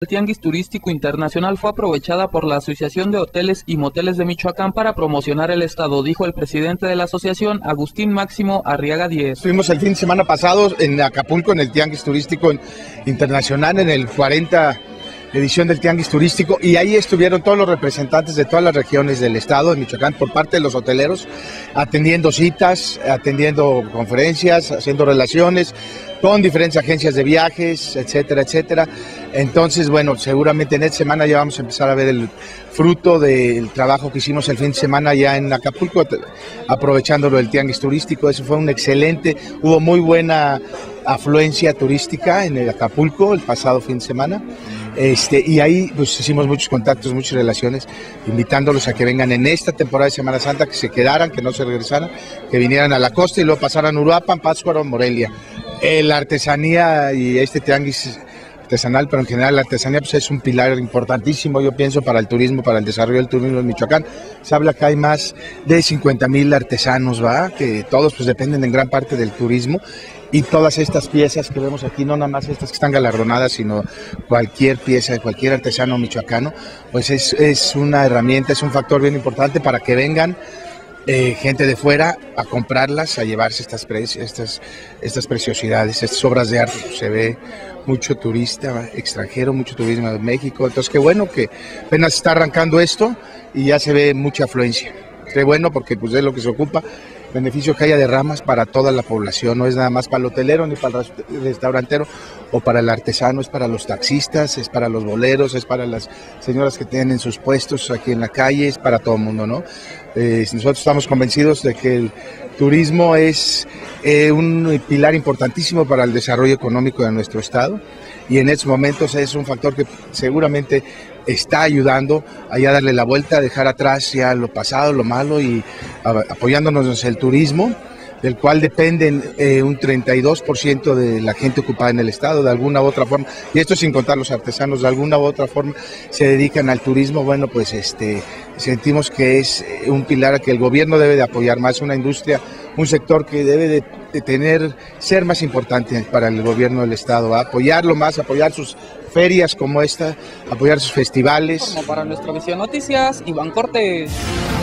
El Tianguis Turístico Internacional fue aprovechada por la Asociación de Hoteles y Moteles de Michoacán para promocionar el estado, dijo el presidente de la asociación, Agustín Máximo Arriaga Díez. Estuvimos el fin de semana pasado en Acapulco, en el Tianguis Turístico Internacional, en el 40 edición del Tianguis Turístico, y ahí estuvieron todos los representantes de todas las regiones del estado de Michoacán por parte de los hoteleros, atendiendo citas, atendiendo conferencias, haciendo relaciones con diferentes agencias de viajes, etcétera, etcétera. Entonces, bueno, seguramente en esta semana ya vamos a empezar a ver el fruto del trabajo que hicimos el fin de semana ya en Acapulco, aprovechándolo del Tianguis Turístico. Eso fue un excelente, hubo muy buena afluencia turística en el Acapulco el pasado fin de semana. Y ahí pues hicimos muchos contactos, muchas relaciones, invitándolos a que vengan en esta temporada de Semana Santa, que se quedaran, que no se regresaran, que vinieran a la costa y luego pasaran a Uruapan, Pátzcuaro, Morelia. La artesanía y este tianguis artesanal, pero en general la artesanía pues es un pilar importantísimo, yo pienso, para el turismo, para el desarrollo del turismo en Michoacán. Se habla que hay más de 50,000 artesanos, ¿va? Que todos pues dependen en gran parte del turismo. Y todas estas piezas que vemos aquí, no nada más estas que están galardonadas, sino cualquier pieza de cualquier artesano michoacano, pues es una herramienta, es un factor bien importante para que vengan gente de fuera a comprarlas, a llevarse estas preciosidades, estas obras de arte. Se ve mucho turista extranjero, mucho turismo de México, entonces qué bueno que apenas está arrancando esto y ya se ve mucha afluencia. Qué bueno porque pues es lo que se ocupa. Beneficio que haya derramas para toda la población, no es nada más para el hotelero ni para el restaurantero o para el artesano, es para los taxistas, es para los boleros, es para las señoras que tienen sus puestos aquí en la calle, es para todo el mundo, ¿no? Nosotros estamos convencidos de que el turismo es un pilar importantísimo para el desarrollo económico de nuestro estado y en estos momentos es un factor que seguramente está ayudando a ya darle la vuelta, a dejar atrás ya lo pasado, lo malo y apoyándonos en el turismo, del cual dependen un 32% de la gente ocupada en el estado, de alguna u otra forma, y esto sin contar los artesanos, de alguna u otra forma se dedican al turismo. Bueno, pues sentimos que es un pilar que el gobierno debe de apoyar más, una industria, un sector que debe de ser más importante para el gobierno del estado, ¿va? Apoyarlo más, apoyar sus ferias como esta, apoyar sus festivales. Como para Nuestra Visión Noticias, Iván Cortés.